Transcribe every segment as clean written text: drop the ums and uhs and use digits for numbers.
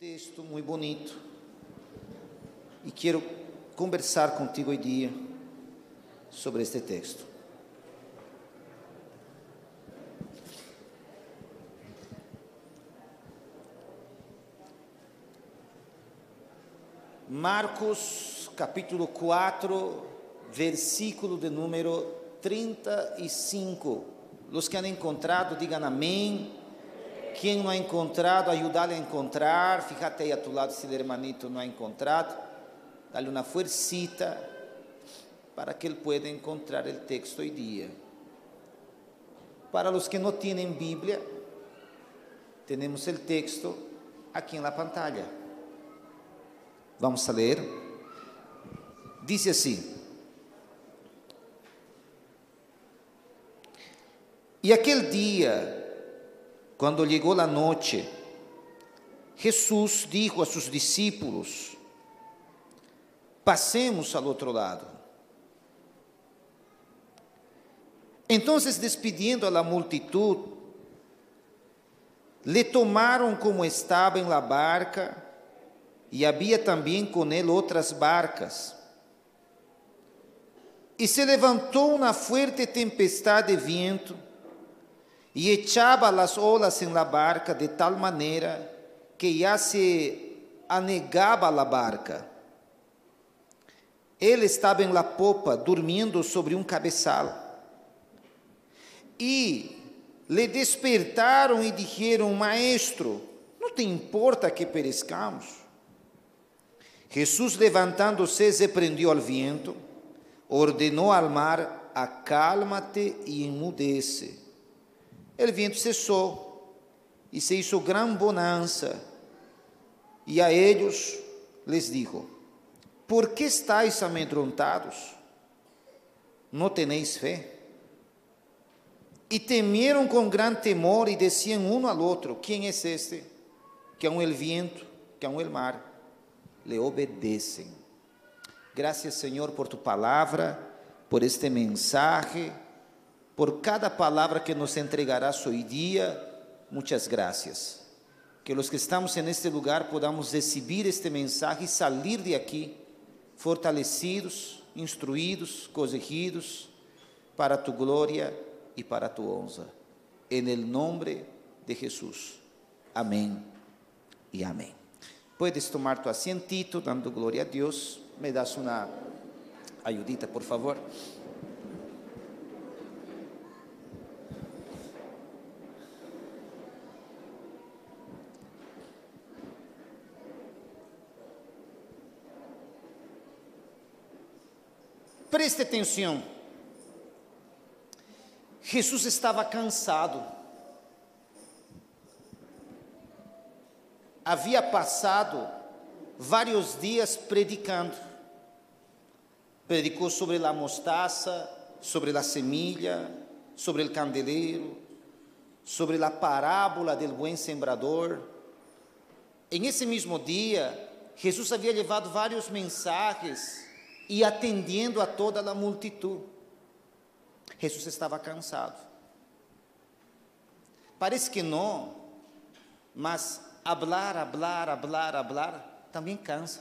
Texto muito bonito e quero conversar contigo hoje dia sobre este texto. Marcos capítulo 4, versículo de número 35. Os que han encontrado, digam amém. Quem não ha encontrado, ajudá-lo a encontrar. Fíjate aí a tu lado se o hermanito não ha encontrado. Dá-lhe uma fuercita para que ele pueda encontrar o texto hoje dia. Para os que não têm Bíblia, temos o texto aqui na pantalla. Vamos a ler. Diz assim: E aquele dia, quando chegou a noite, Jesus dijo a seus discípulos: Passemos ao outro lado. Então, despedindo a la multitud, le tomaram como estava em la barca, e havia também com ele outras barcas. E se levantou uma fuerte tempestade de viento, e echava as olas em la barca de tal maneira que já se anegava a barca. Ele estava em la popa, dormindo sobre um cabeçal. E le despertaram e disseram: Maestro, não te importa que perezcamos? Jesus, levantando-se, repreendeu ao vento, ordenou ao mar: Acalma-te e emudece. O vento cessou e se hizo gran bonança. E a eles les dijo: ¿Por que estáis amedrontados? ¿No tenéis fé? E temeram com gran temor e diziam um ao outro: ¿Quién es este? Que aun el viento, que aun el mar le obedecem. Gracias, Senhor, por tu palavra, por este mensaje, por cada palavra que nos entregarás hoje dia. Muitas graças. Que os que estamos neste lugar podamos receber este mensaje e sair de aqui fortalecidos, instruídos, corrigidos, para tu glória e para tu honra. En el nombre de Jesús. Amém e amém. Puedes tomar tu asientito, dando glória a Deus. Me das uma ayudita, por favor. Preste atenção. Jesus estava cansado. Havia passado vários dias predicando. Predicou sobre a mostaça, sobre a semilla, sobre o candelero, sobre a parábola del buen sembrador. Em esse mesmo dia, Jesus havia levado vários mensagens e atendendo a toda a multitud. Jesus estava cansado. Parece que não, mas hablar também cansa.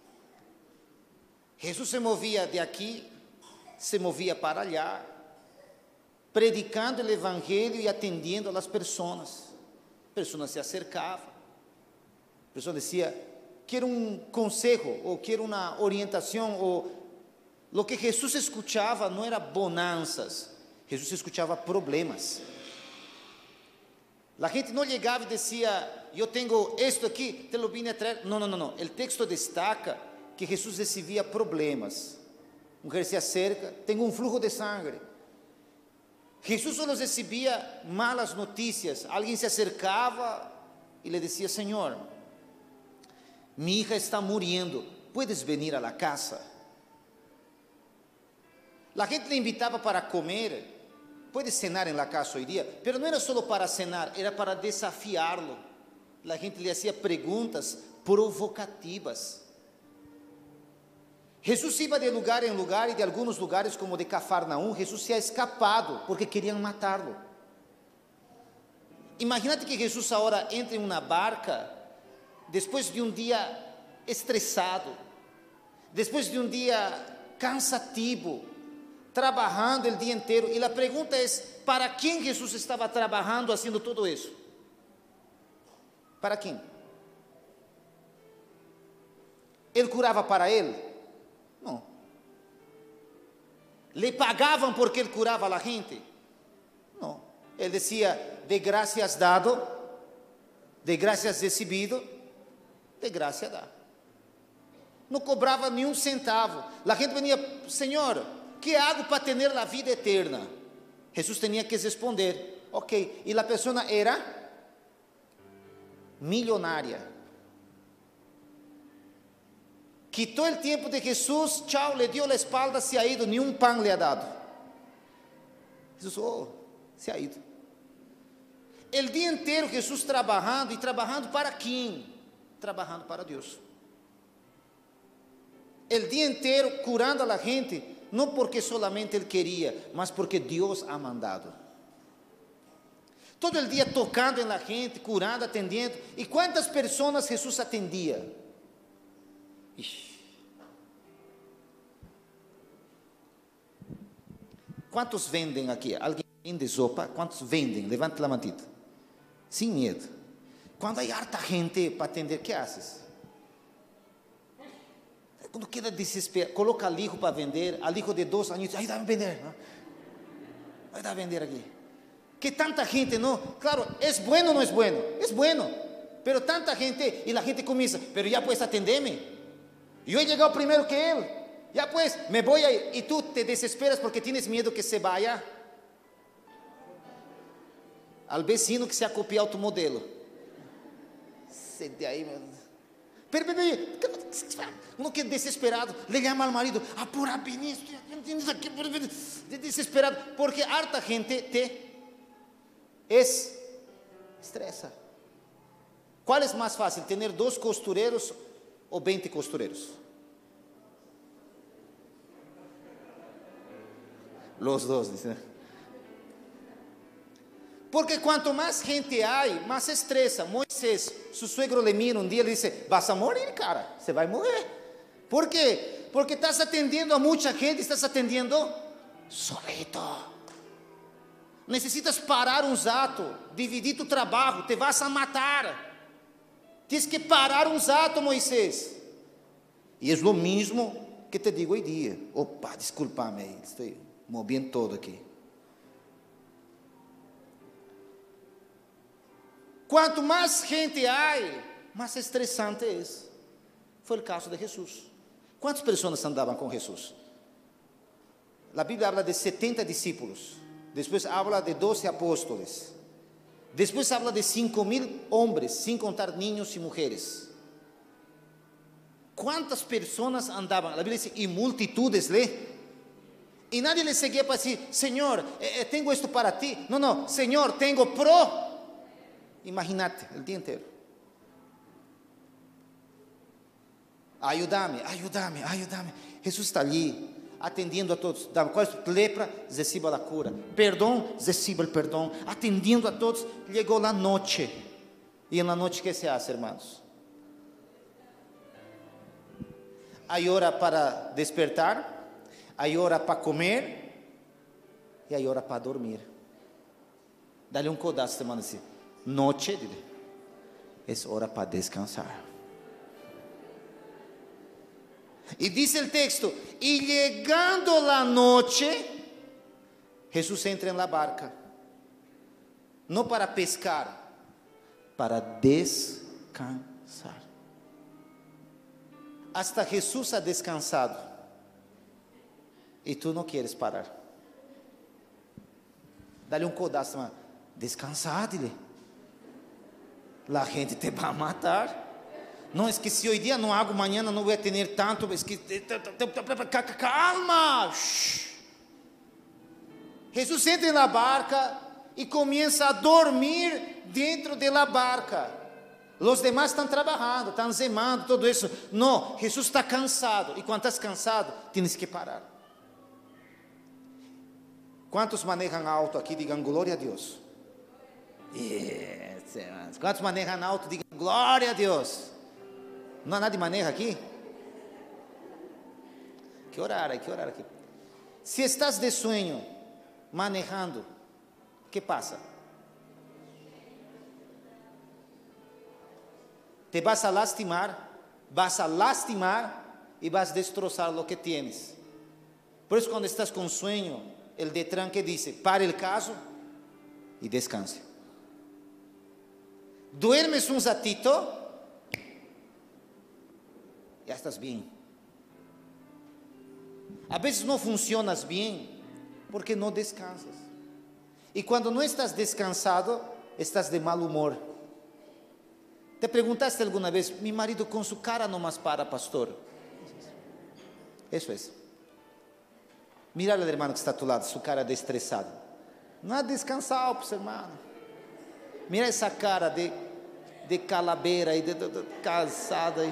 Jesus se movia de aqui, se movia para allá, predicando o evangelho e atendendo as pessoas. Pessoas se acercavam, pessoas diziam: quero um conselho, ou quero uma orientação, ou lo que Jesus escuchava não era bonanças, Jesus escuchava problemas. A gente não chegava e dizia: eu tenho isto aqui, te lo vim a trazer. Não. O texto destaca que Jesus recebia problemas. Mulher se acerca, tenho um fluxo de sangue. Jesus só recebia malas notícias. Alguém se acercava e lhe dizia: Senhor, minha hija está muriendo, ¿puedes venir a la casa? La gente le invitaba para comer, puedes cenar en la casa hoy día, pero no era solo para cenar, era para desafiarlo. La gente le hacía preguntas provocativas. Jesús iba de lugar en lugar y de algunos lugares como de Cafarnaum, Jesús se ha escapado porque querían matarlo. Imagínate que Jesús ahora entra en una barca después de un día estresado, después de un día cansativo, trabajando el día entero. Y la pregunta es, ¿para quién Jesús estaba trabajando haciendo todo eso? ¿Para quién? ¿Él curaba para él? No. ¿Le pagaban porque él curaba a la gente? No. Él decía, de gracias dado, de gracias recibido, de gracia dá. No cobrava ni um centavo. A gente venia, Senhor, que hago para ter a vida eterna? Jesus tinha que responder, ok. E a pessoa era milionária. Quitou o tempo de Jesus, tchau, le deu a espalda, se ha ido, nenhum pão lhe ha dado. Jesus, oh, se ha ido. O dia inteiro Jesus trabalhando, e trabalhando para quem? Trabalhando para Deus. O dia inteiro curando a la gente, não porque solamente ele queria, mas porque Deus ha mandado. Todo o dia tocando na gente, curando, atendendo. E quantas pessoas Jesus atendia? Ixi. Quantos vendem aqui? Alguém vende sopa? Quantos vendem? Levante a mantita. Sem medo. Quando há harta gente para atender, o que haces? Quando queda desesperado, coloca alijo para vender, alijo de 2 años, aí dá a vender, não? Aí dá a vender aqui. Que tanta gente, não? Claro, é bueno ou não é bueno? É bueno, pero tanta gente, e a gente começa, pero já puedes atender-me? Eu he llegado primeiro que ele, já pues, me voy a ir, e tu te desesperas porque tienes medo que se vaya al vecino que se ha copiado tu modelo. Se de aí, mano. Uno que desesperado, le llama al marido, apura bien, desesperado, porque harta gente te estresa. ¿Cuál es más fácil, tener 2 costureros o 20 costureros? Los dos, dice. Porque cuanto más gente hay, más estresa. Moisés, su suegro le mira un día y le dice, vas a morir, cara, se va a morir. ¿Por qué? Porque estás atendiendo a mucha gente, estás atendiendo solito. Necesitas parar un rato, dividir tu trabajo, te vas a matar. Tienes que parar un rato, Moisés. Y es lo mismo que te digo hoy día. Opa, discúlpame, estoy moviendo todo aquí. Quanto mais gente há, mais estressante é. Foi o caso de Jesus. Quantas pessoas andavam com Jesus? A Bíblia habla de 70 discípulos. Depois habla de 12 apóstolos. Depois habla de 5.000 homens, sem contar niños e mulheres. Quantas pessoas andavam? A Bíblia diz, e multitudes, lê. E nadie le seguia para dizer, Senhor, tenho isto para ti. Não, não, Senhor, tenho pro. Imagínate, o dia inteiro. Ayúdame, ayúdame, ayúdame. Jesus está ali, atendendo a todos. Lepra, receba a cura. Perdão, receba o perdão. Atendendo a todos. Chegou a noite. E na noite, o que se faz, irmãos? Há hora para despertar, há hora para comer, e há hora para dormir. Dá-lhe um codaço, semana assim. Noche, es hora para descansar. Y dice el texto, y llegando la noche, Jesús entra en la barca, no para pescar, para descansar. Hasta Jesús ha descansado, y tú no quieres parar. Dale un codazo, man. Descansar, dile. La gente te va a matar. Não, es que se hoy día no hago, mañana no voy a tener tanto. Es que, calma. Jesús entra en la barca y comienza a dormir dentro de la barca. Los demás están trabajando, están remando, todo eso. No, Jesús está cansado. Y cuando estás cansado, tienes que parar. ¿Cuántos manejan auto aquí? Digan, gloria a Dios. Yes, quantos manejam auto, digam glória a Deus. Não há nadie maneja aqui? Que orar aqui. Se estás de sueño, manejando, ¿qué pasa? Te vas a lastimar y vas a destrozar lo que tienes. Por eso cuando estás con sueño, el Detran que dice, pare el caso y descanse. Duermes un ratito, ya estás bien. A veces no funcionas bien porque no descansas. Y cuando no estás descansado, estás de mal humor. ¿Te preguntaste alguna vez, mi marido con su cara nomás para, pastor? Eso es. Mira al hermano que está a tu lado, su cara de estresado. No ha descansado, pues, hermano. Mira esa cara de calavera y de cansada.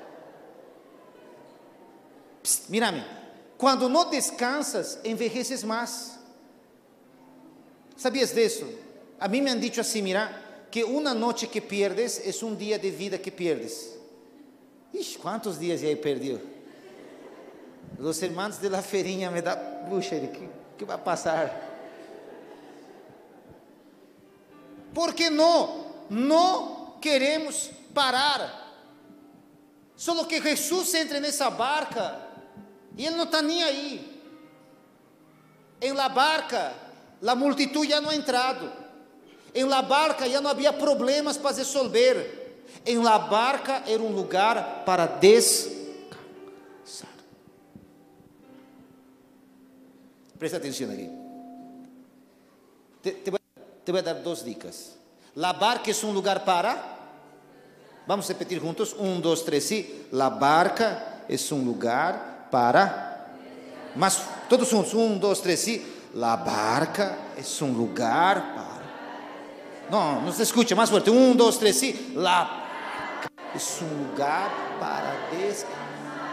Psst, mírame. Cuando no descansas, envejeces más. ¿Sabías de eso? A mí me han dicho así, mira, que una noche que pierdes es un día de vida que pierdes. Ixi, ¿cuántos días ya he perdido? Los hermanos de la ferinha me da, puxa, ¿qué va a pasar? Porque no queremos parar. Solo que Jesús entre nessa barca y Él no está ni ahí. En la barca, la multitud ya no ha entrado. En la barca ya no había problemas para resolver. En la barca era un lugar para descansar. Presta atención aquí. Te voy a dar dos dicas. La barca es un lugar para... Vamos a repetir juntos. 1, 2, 3, sí. La barca es un lugar para... Más, todos juntos. 1, 2, 3, sí. La barca es un lugar para... No se escucha, más fuerte. 1, 2, 3, sí. La barca es un lugar para descansar.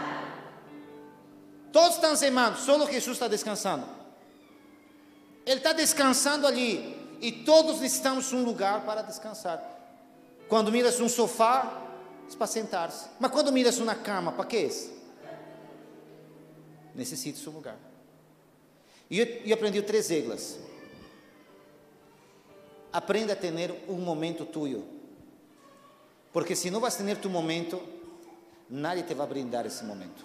Todos están semando, solo Jesús está descansando. Ele está descansando ali. E todos necessitamos um lugar para descansar. Quando miras um sofá, é para sentar-se. Mas quando miras uma cama, para que é isso? Necessita um lugar. E eu aprendi 3 regras. Aprenda a ter um momento tuyo. Porque se não vas ter tu momento, nadie te vai brindar esse momento.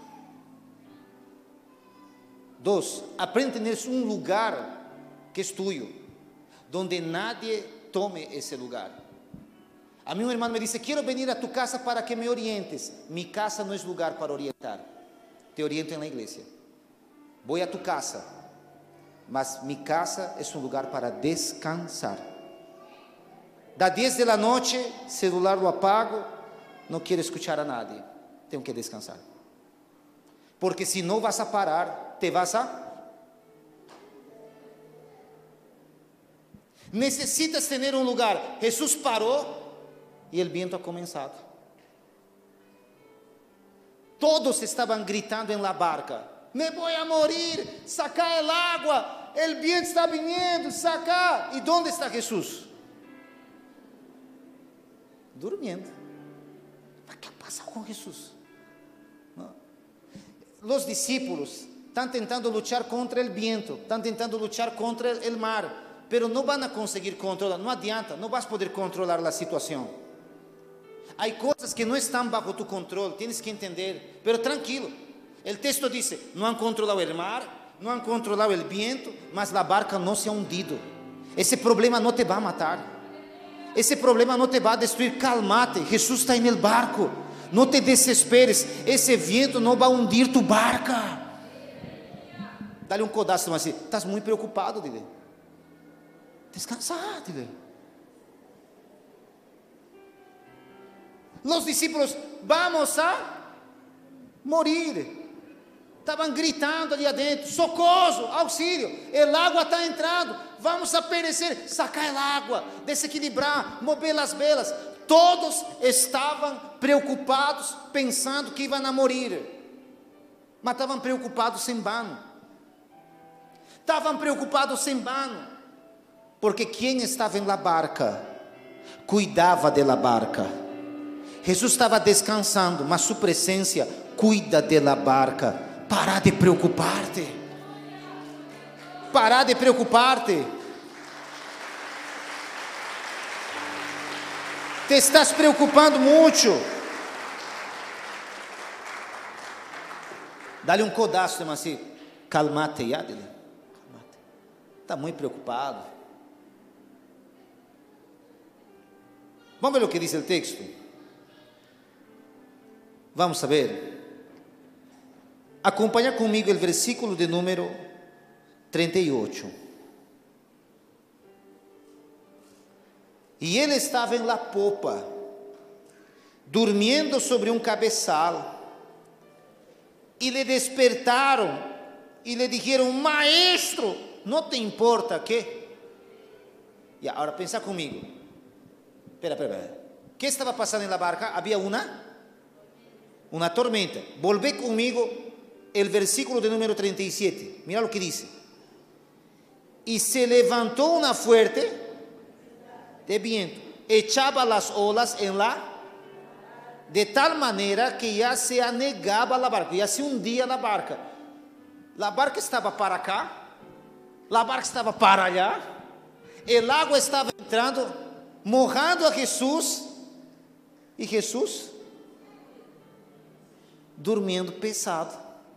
2, aprende a ter um lugar que é tuyo, donde nadie tome ese lugar. A mí un hermano me dice, quiero venir a tu casa para que me orientes. Mi casa no es lugar para orientar. Te oriento en la iglesia. Voy a tu casa, mas mi casa es un lugar para descansar. Da 10 de la noche, celular lo apago, no quiero escuchar a nadie. Tengo que descansar. Porque si no vas a parar, te vas a... Necesitas ter um lugar. Jesus parou e o vento ha começado. Todos estavam gritando em la barca: me vou a morir, saca el agua, el viento está viniendo, saca. E onde está Jesus? Durmiendo. ¿Qué pasa com Jesus? ¿No? Los discípulos estão tentando lutar contra o viento, estão tentando lutar contra o mar. Pero no van a conseguir controlar, no adianta, no vas a poder controlar la situación. Hay cosas que no están bajo tu control, tienes que entender, pero tranquilo. El texto dice, no han controlado el mar, no han controlado el viento, mas la barca no se ha hundido. Ese problema no te va a matar, ese problema no te va a destruir, cálmate, Jesús está en el barco, no te desesperes, ese viento no va a hundir tu barca. Dale un codazo así, estás muy preocupado, dile. Descansar, dile. Los discípulos, vamos a morir. Estavam gritando ali adentro, socorro, auxílio, el agua está entrando, vamos a perecer, sacar el agua, desequilibrar, mover as velas. Todos estavam preocupados, pensando que iam a morir, mas estavam preocupados em vano. Estavam preocupados em vano. Porque quem estava em la barca, cuidava de la barca. Jesús estaba descansando, mas su presencia cuida de la barca. Para de preocuparte. Para de preocuparte. Te estás preocupando mucho. Dá-lhe um codaço, irmão, assim. Calmate, já, dele. Calmate. Está muito preocupado. Vamos ver o que diz o texto. Vamos saber. Acompanha comigo o versículo de número 38. E ele estava em la popa, dormindo sobre um cabeçal. E lhe despertaram e lhe dijeron: maestro, ¿no te importa qué? Y ahora pensa comigo. Espera. ¿Qué estaba pasando en la barca? Había una tormenta. Volvé conmigo el versículo de número 37. Mira lo que dice. Y se levantó una fuerte de viento, echaba las olas en de tal manera que ya se anegaba la barca, ya se hundía la barca. La barca estaba para acá, la barca estaba para allá, el agua estaba entrando, mojando a Jesús, y Jesús durmiendo pesado.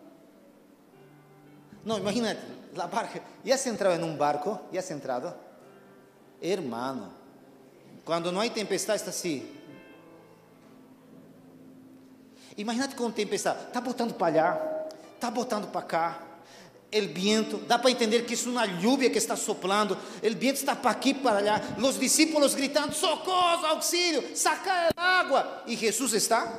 No, imagínate, la barca, ya se entraba en un barco, ya se entrado, hermano, cuando no hay tempestad está así. Imagínate com tempestade, está botando para allá, está botando para cá, o viento, dá para entender que isso é uma lluvia que está soplando, o viento está para aqui, para allá, os discípulos gritando: socorro, auxílio, saca a água, e Jesus está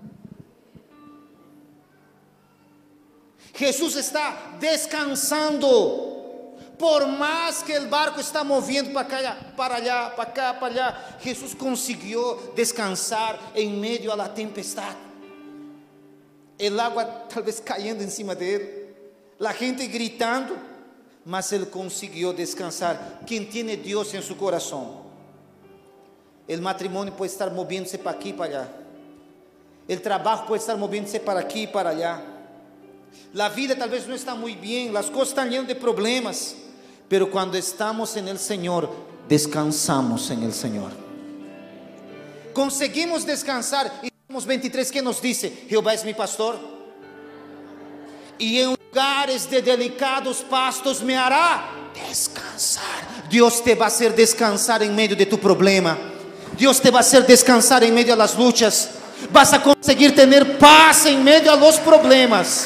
descansando. Por mais que o barco está movendo para cá, para allá, para cá, para allá, Jesus conseguiu descansar em meio à tempestade. El agua tal vez cayendo encima de él, la gente gritando, mas él consiguió descansar. Quien tiene Dios en su corazón, el matrimonio puede estar moviéndose para aquí y para allá, el trabajo puede estar moviéndose para aquí y para allá, la vida tal vez no está muy bien, las cosas están llenas de problemas, pero cuando estamos en el Señor, descansamos en el Señor, conseguimos descansar. Salmos 23, que nos dice: Jehová es mi pastor, y en lugares de delicados pastos me hará descansar. Dios te va a hacer descansar en medio de tu problema. Dios te va a hacer descansar en medio de las luchas. Vas a conseguir tener paz en medio de los problemas.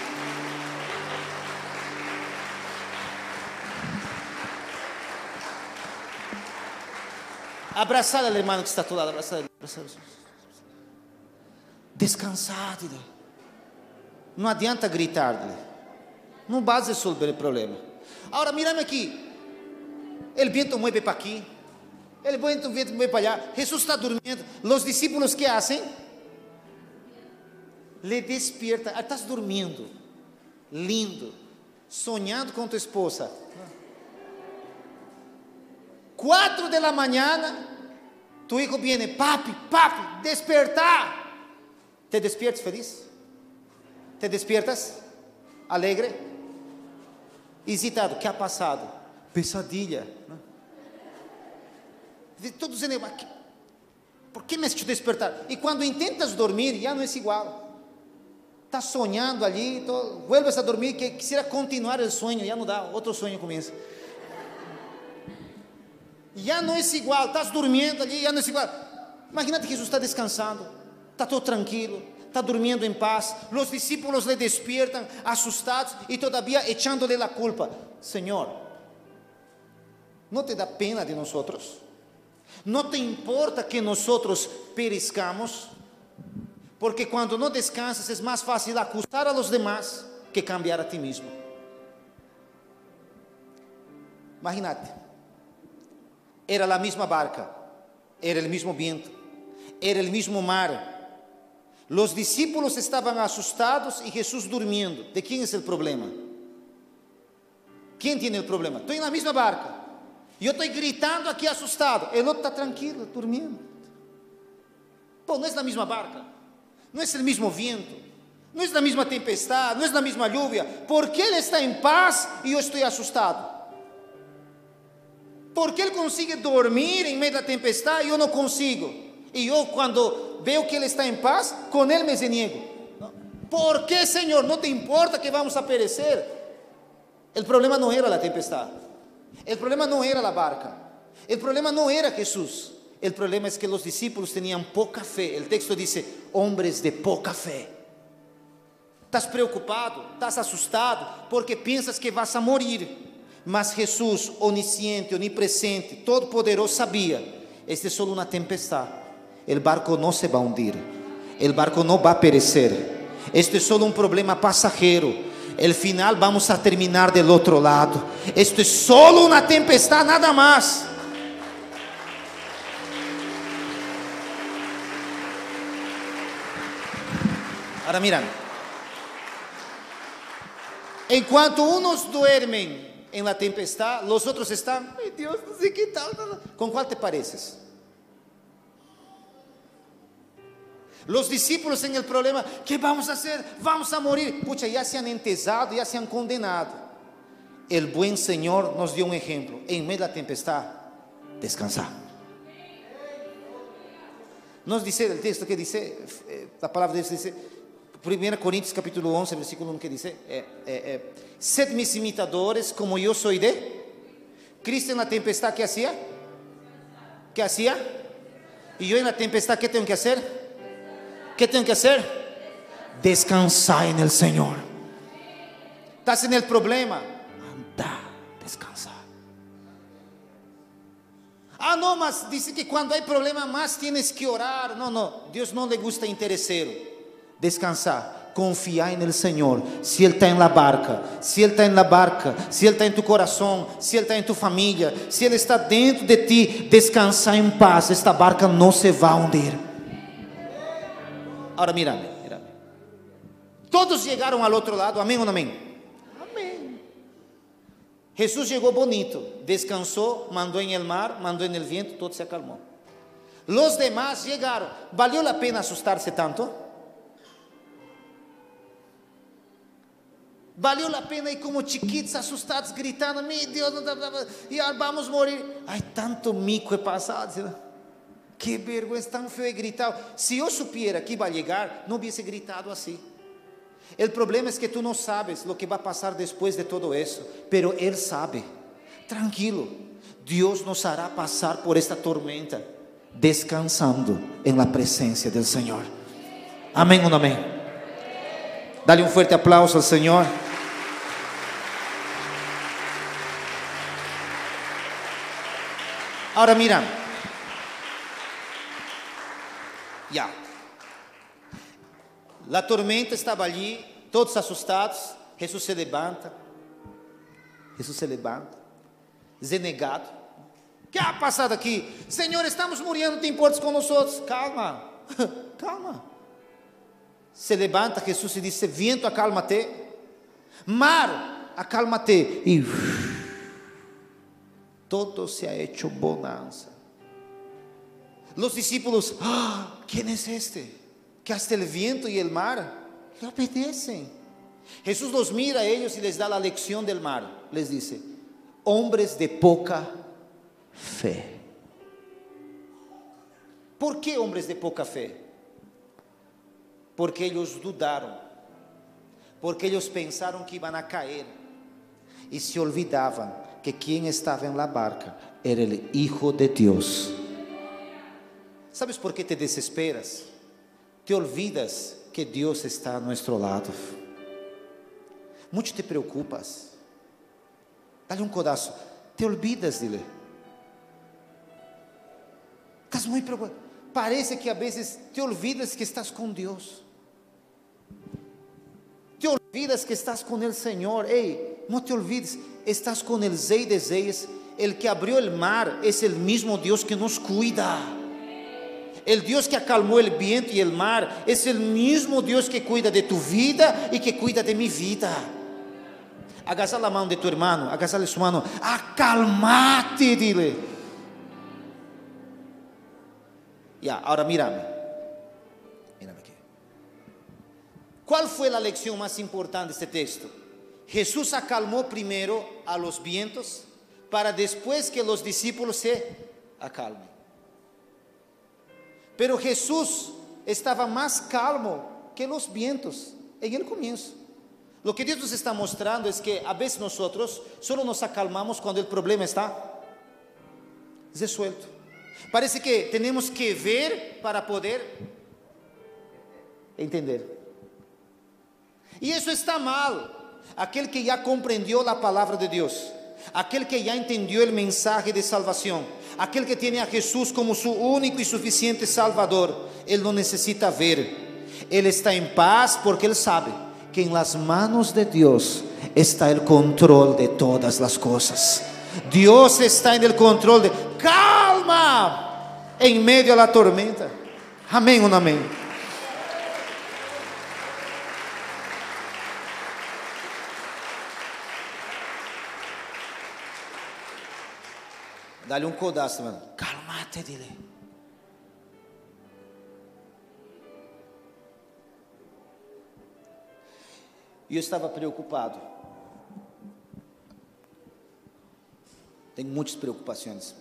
Abrazar al hermano que está a tu lado, abrazar. Descansar, não adianta gritar, não basta resolver o problema. Agora, mira-me aqui, o vento mueve para aqui, o vento mueve para allá, Jesus está dormindo, os discípulos, que hacen? Le despierta, estás dormindo, lindo, sonhando com tu esposa, 4 de la mañana, tu hijo viene: papi, despertar. ¿Te despiertas feliz? ¿Te despiertas alegre? Hesitado, ¿qué ha pasado? Pesadilla. Todos dizendo: ¿por qué me has hecho despertar? Y cuando intentas dormir, ya no es igual. Estás soñando allí, vuelves a dormir, que quisiera continuar el sueño, ya no da, otro sueño comienza. Ya no es igual, estás durmiendo allí, ya no es igual. Imagínate que Jesus está descansando. Está todo tranquilo, está durmiendo en paz. Los discípulos le despiertan asustados y todavía echándole la culpa. Señor, ¿no te da pena de nosotros? ¿No te importa que nosotros perezcamos? Porque cuando no descansas es más fácil acusar a los demás que cambiar a ti mismo. Imagínate, era la misma barca, era el mismo viento, era el mismo mar. Los discípulos estaban asustados y Jesús durmiendo. ¿De quién es el problema? ¿Quién tiene el problema? Estoy en la misma barca, yo estoy gritando aquí asustado, el otro está tranquilo, durmiendo. Pô, não é a mesma barca, não é o mesmo viento, não é a mesma tempestade, não é a mesma lluvia. ¿Por qué Él está en paz y yo estoy asustado? ¿Por qué Él consigue dormir en medio de la tempestad y yo no consigo? Y yo cuando veo que Él está en paz, con Él me reniego. ¿Por qué, Señor? ¿No te importa que vamos a perecer? El problema no era la tempestad, el problema no era la barca, el problema no era Jesús. El problema es que los discípulos tenían poca fe. El texto dice, hombres de poca fe. Estás preocupado, estás asustado, porque piensas que vas a morir. Mas Jesús, onisciente, onipresente, todo-poderoso, sabía, esta es solo una tempestad. El barco no se va a hundir, el barco no va a perecer. Esto es solo un problema pasajero. El final vamos a terminar del otro lado. Esto es solo una tempestad, nada más. Ahora miran, en cuanto unos duermen en la tempestad, los otros están, ay Dios, no sé qué tal. ¿Con cuál te pareces? Los discípulos en el problema, ¿qué vamos a hacer? Vamos a morir. Pucha, ya se han entesado, ya se han condenado. El buen Señor nos dio un ejemplo. En medio de la tempestad, descansar. Nos dice el texto que dice, la palabra de Dios dice, 1 Corintios capítulo 11, versículo 1, que dice, sed mis imitadores como yo soy de Cristo. En la tempestad, ¿qué hacía? ¿Qué hacía? Y yo en la tempestad, ¿qué tengo que hacer? ¿Qué tengo que hacer? Descansar en el Señor. Estás en el problema, anda, descansa. Ah, no, mas dice que cuando hay problema más tienes que orar. No, Dios no le gusta interesero. Descansar, confiar en el Señor. Si Él está en la barca, si Él está en la barca, si Él está en tu corazón, si Él está en tu familia, si Él está dentro de ti, descansar en paz. Esta barca no se va a hundir. Ahora mírame. Todos llegaron al otro lado, amén o no amén. Amén. Jesús llegó bonito, descansó, mandó en el mar, mandó en el viento, todo se acalmó. Los demás llegaron. ¿Valió la pena asustarse tanto? ¿Valió la pena ir como chiquitos asustados gritando, mi Dios, y ahora vamos a morir? Hay tanto mico he pasado, qué vergüenza, tan feo he gritado. Si yo supiera que iba a llegar, no hubiese gritado así. El problema es que tú no sabes lo que va a pasar después de todo eso, pero Él sabe. Tranquilo, Dios nos hará pasar por esta tormenta descansando en la presencia del Señor. Amén o no amén. Dale un fuerte aplauso al Señor. Ahora mira, ya, la tormenta estaba allí, todos asustados. Jesús se levanta, renegado. ¿Qué ha pasado aquí? Señor, estamos muriendo, ¿te importas con nosotros? Calma, calma. Se levanta Jesús y dice, viento, acálmate. Mar, acálmate. Y todo se ha hecho bonanza. Los discípulos, ¿quién es este? Que hasta el viento y el mar le obedecen. Jesús los mira a ellos y les da la lección del mar. Les dice, hombres de poca fe. ¿Por qué hombres de poca fe? Porque ellos dudaron, porque ellos pensaron que iban a caer y se olvidaban que quien estaba en la barca era el Hijo de Dios. ¿Sabes por qué te desesperas? Te olvidas que Dios está a nuestro lado. Mucho te preocupas. Dale un codazo. Te olvidas, dile. Estás muy preocupado. Parece que a veces te olvidas que estás con Dios. Te olvidas que estás con el Señor. Hey, no te olvides, estás con el Rey de Reyes. El que abrió el mar es el mismo Dios que nos cuida. El Dios que acalmó el viento y el mar es el mismo Dios que cuida de tu vida y que cuida de mi vida. Agacha la mano de tu hermano, agacha su mano. Acalmate, dile. Ya, ahora mírame. ¿Cuál fue la lección más importante de este texto? Jesús acalmó primero a los vientos para después que los discípulos se acalmen. Pero Jesús estaba más calmo que los vientos en el comienzo. Lo que Dios nos está mostrando es que a veces nosotros solo nos acalmamos cuando el problema está resuelto. Parece que tenemos que ver para poder entender. Y eso está mal. Aquel que ya comprendió la palabra de Dios, aquel que ya entendió el mensaje de salvación, aquel que tiene a Jesús como su único y suficiente Salvador, él no necesita ver. Él está en paz porque él sabe que en las manos de Dios está el control de todas las cosas. Dios está en el control de calma en medio de la tormenta. Amén o no amén. Dale un codazo, hermano. Cálmate, dile. Eu estava preocupado. Tenho muitas preocupações.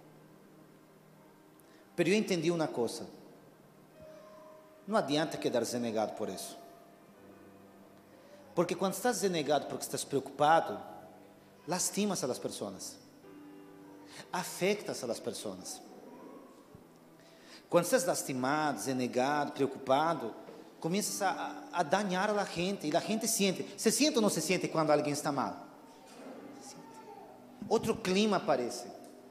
Mas eu entendi uma coisa. Não adianta quedar renegado por isso. Porque quando estás renegado porque estás preocupado, lastimas a las pessoas. Afectas a las pessoas. Quando estás lastimado, renegado, preocupado, começas a dañar a la gente, e a gente siente. Se siente ou não se siente quando alguém está mal? Outro clima aparece.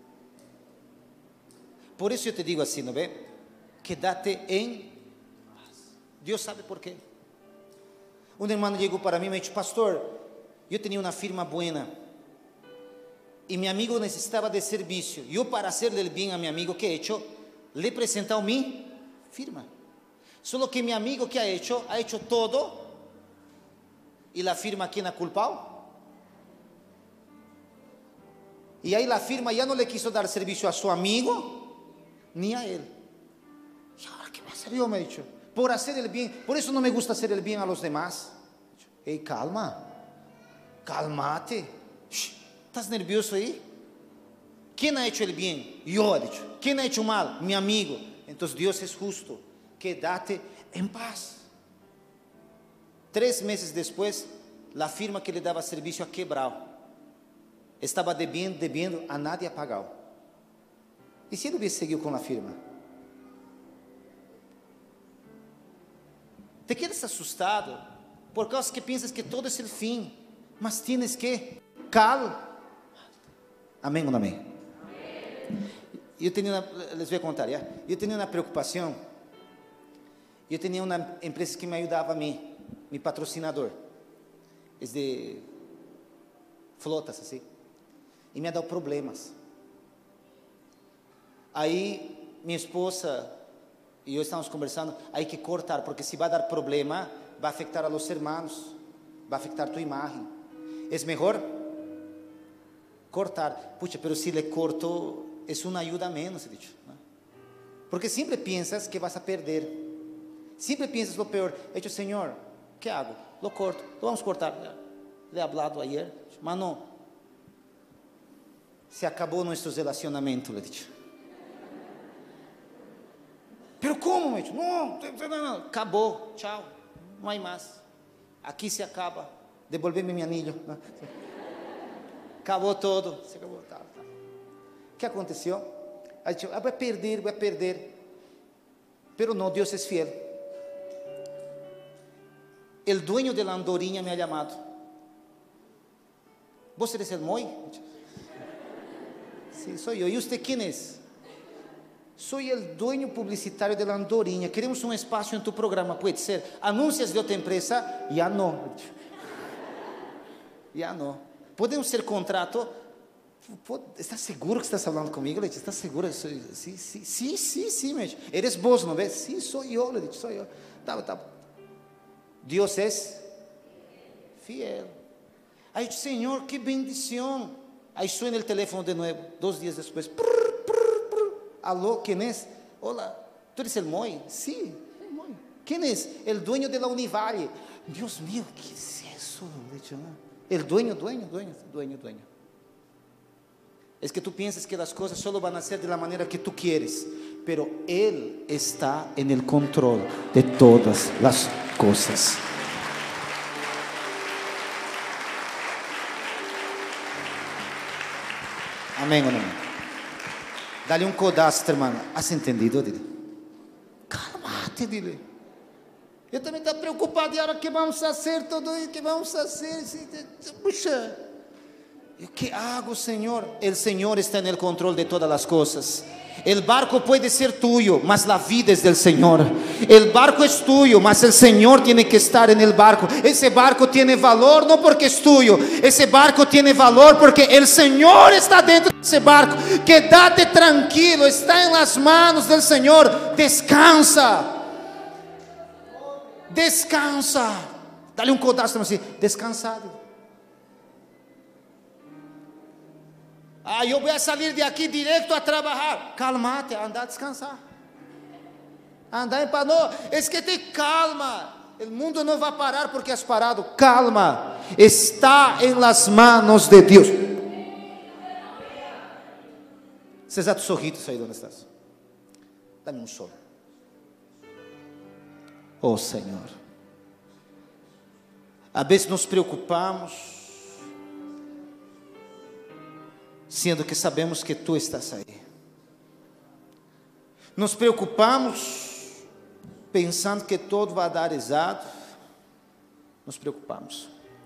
Por isso eu te digo assim, não vê? Quédate em paz. Deus sabe por quê. Um irmão chegou para mim e me disse: pastor, eu tinha uma firma buena e meu amigo necessitava de serviço. Eu, para hacerle bem a meu amigo, que he hecho? Le he presentado mi firma. Solo que mi amigo, que ha hecho todo, y la firma, ¿quién ha culpado? Y ahí la firma ya no le quiso dar servicio a su amigo, ni a él. ¿Y ahora qué va a hacer yo? Me he dicho, por hacer el bien. Por eso no me gusta hacer el bien a los demás. Hey, calma, cálmate. ¿Estás nervioso ahí? ¿Quién ha hecho el bien? Yo, he dicho. ¿Quién ha hecho mal? Mi amigo. Entonces Dios es justo. Quédate en paz. 3 meses después, la firma que le daba servicio ha quebrado. Estaba debiendo, a nadie ha pagado. ¿Y si él hubiese seguido con la firma? Te quedas asustado por causa que piensas que todo es el fin, mas tienes que calma. Amén o no amén? Les voy a contar, ¿ya? Yo tenía una preocupación. Yo tenía una empresa que me ayudaba a mí, mi patrocinador, es de flotas, así, y me ha dado problemas. Ahí mi esposa y yo estábamos conversando, hay que cortar, porque si va a dar problema, va a afectar a los hermanos, va a afectar tu imagen. Es mejor cortar. Pucha, pero si le corto, es una ayuda menos, he dicho, ¿no? Porque siempre piensas que vas a perder. Siempre piensas lo peor. He dicho: Señor, ¿qué hago? Lo corto, lo vamos a cortar. Le he hablado ayer, mas no. Se acabó nuestro relacionamiento, le he dicho. ¿Pero cómo? Me he dicho: no, acabó, chao, no hay más. Aquí se acaba. Devolveme mi anillo. Acabou todo. Se acabou, tá. O que aconteceu? Aí disse: vai perder. Pero no, Deus é fiel. El dueño de la andorinha me ha llamado. ¿Vos eres el Moy? Sí, soy yo. ¿Y usted quién es? Soy el dueño publicitario de la andorinha. Queremos un espacio en tu programa. Puede ser. ¿Anuncias de otra empresa? Ya no. Ya no. ¿Podemos ser contrato? ¿Estás seguro que estás hablando conmigo? Le dije: ¿estás seguro? Sí, me dice. ¿Eres vos, no ves? Sí, soy yo, le dije, soy yo. Tá. Dios es fiel. Aí dije: Señor, qué bendición. Ahí suena el teléfono de nuevo, 2 días después. Aló, ¿quién es? Hola, ¿tú eres el Moy? Sí, el Moy. ¿Quién es? El dueño de la Univalle. Dios mío, ¿qué es eso? El dueño. Es que tú piensas que las cosas solo van a ser de la manera que tú quieres, pero Él está en el control de todas las cosas. Amén o no? Dale un codazo, hermano. ¿Has entendido? Dile. Cálmate, dile. Eu também estou preocupado. E agora o que vamos fazer? Todo isso que vamos fazer? Puxa, ¿eu que hago, Senhor? El Senhor está en el control de todas las cosas. El barco puede ser tuyo, mas la vida es del Señor. El barco es tuyo, mas el Señor tiene que estar en el barco. Ese barco tiene valor no porque es tuyo. Ese barco tiene valor porque el Señor está dentro de ese barco. Quédate tranquilo, está en las manos del Señor. Descansa. Descansa. Dale un codazo así, descansado. Eu vou sair de aqui direto a trabalhar. Calmate, anda a descansar. Anda em paz. Não, te calma. O mundo não vai parar porque has parado. Calma. Está em las manos de Deus. Cesa tus ojitos aí onde estás. Dame um sol. Oh Senhor. A vezes nos preocupamos, sendo que sabemos que Tu estás aí. Nos preocupamos pensando que todo vai dar exato. Nos preocupamos.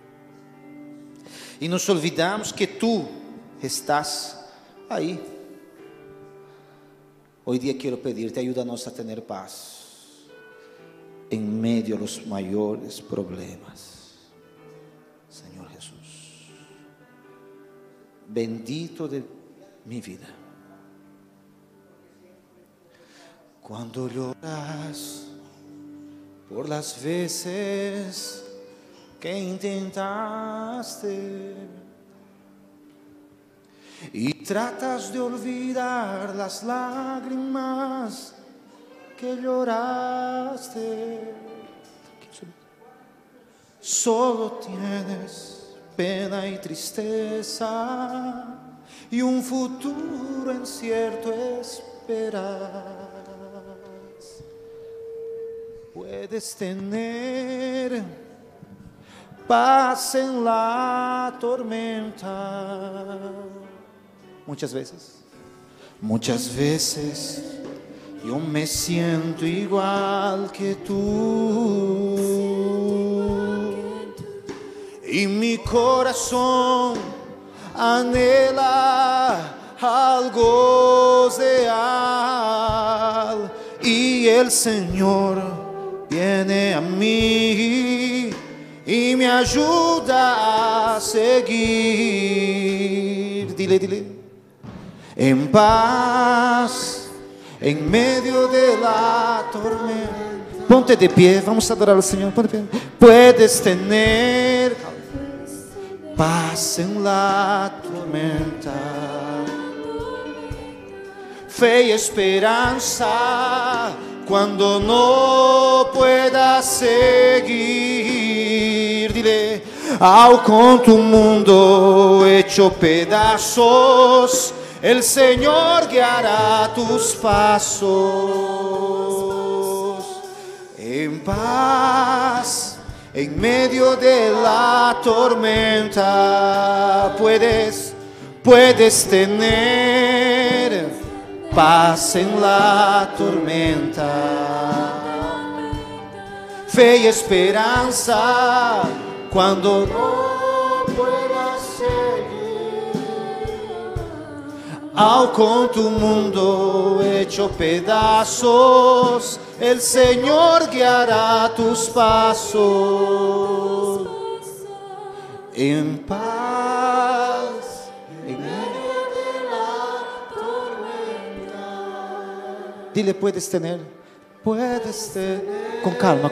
E nos olvidamos que Tu estás aí. Hoy día quero pedir-te, ayúdanos a ter paz em meio a los maiores problemas. Senhor Jesús, bendito de mi vida. Cuando lloras por las veces que intentaste y tratas de olvidar las lágrimas que lloraste, solo tienes pena y tristeza y un futuro incierto esperas. Puedes tener paz en la tormenta. Muchas veces yo me siento igual que tú y mi corazón anhela algo real y el Señor viene a mí y me ayuda a seguir. Dile, en paz, en medio de la tormenta. Ponte de pie, vamos a adorar al Señor. Ponte de pie. Puedes tener paz en la tormenta, fe y esperanza cuando no puedas seguir. Dile, con tu mundo hecho pedazos, el Señor guiará tus pasos. En paz, en medio de la tormenta, puedes tener paz en la tormenta, fe y esperanza cuando no puedas seguir. Con tu mundo hecho pedazos, el Señor guiará tus pasos. En paz, en medio de la tormenta. Dile, puedes tener. Con calma.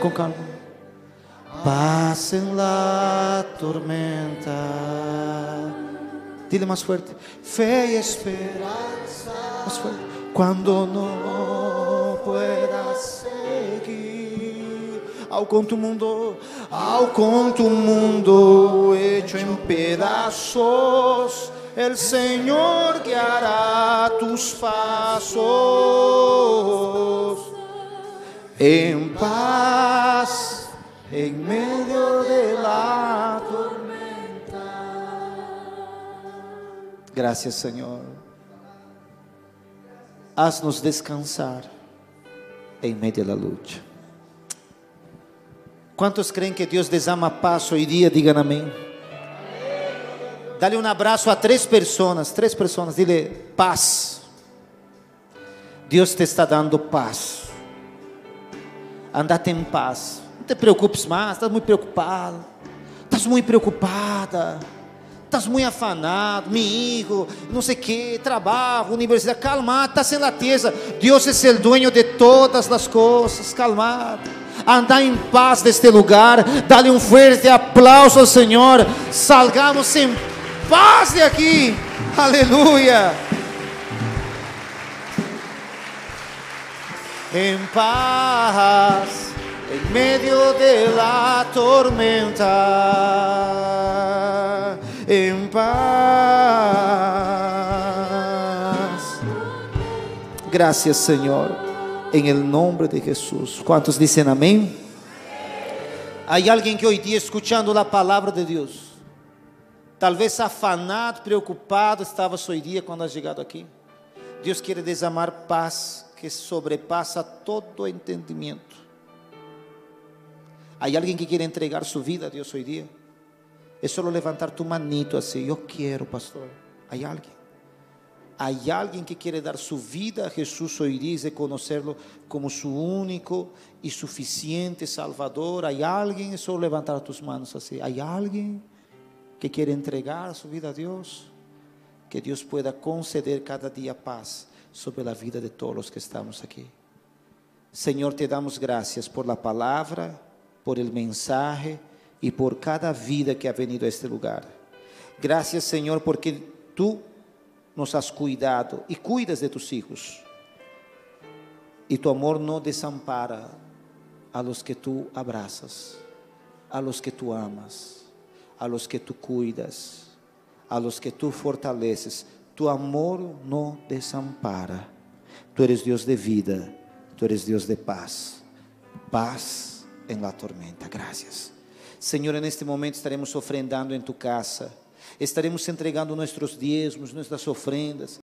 Paz en la tormenta. Dile más fuerte. Fe y esperanza. Más fuerte. Cuando no puedas seguir. Ao con tu mundo hecho en pedazos, el Señor guiará tus pasos. En paz, en medio de la tormenta. Gracias, Señor. Haznos descansar en medio de la lucha. ¿Cuántos creen que Dios les ama paz hoy día? Digan amén. Dale un abrazo a tres personas, dile paz. Dios te está dando paz. Andate em paz. Não te preocupes mais, estás muito preocupado, estás muito preocupada, estás muito afanado, amigo, não sei o que, trabalho, universidade. Calma, está sem lateza. Deus é o dueño de todas as coisas. Calmado. Anda em paz deste lugar. Dale um forte aplauso ao Senhor. Salgamos em paz de aqui. Aleluia. En paz, en medio de la tormenta, en paz. Gracias, Señor, en el nombre de Jesús. ¿Cuántos dicen amén? Hay alguien que hoy día escuchando la palabra de Dios, tal vez afanado, preocupado estabas hoy día cuando has llegado aquí. Dios quiere derramar paz que sobrepasa todo entendimiento. ¿Hay alguien que quiere entregar su vida a Dios hoy día? Es solo levantar tu manito así. Yo quiero, pastor. ¿Hay alguien? ¿Hay alguien que quiere dar su vida a Jesús hoy día y reconocerlo como su único y suficiente Salvador? ¿Hay alguien? Es solo levantar tus manos así. ¿Hay alguien que quiere entregar su vida a Dios? Que Dios pueda conceder cada día paz sobre la vida de todos los que estamos aquí. Señor, te damos gracias por la palabra, por el mensaje y por cada vida que ha venido a este lugar. Gracias, Señor, porque tú nos has cuidado y cuidas de tus hijos. Y tu amor no desampara a los que tú abrazas, a los que tú amas, a los que tú cuidas, a los que tú fortaleces. Tu amor no desampara. Tu eres Dios de vida, tu eres Dios de paz. Paz en la tormenta. Gracias. Señor, en este momento estaremos ofrendando en tu casa. Estaremos entregando nuestros diezmos, nuestras ofrendas.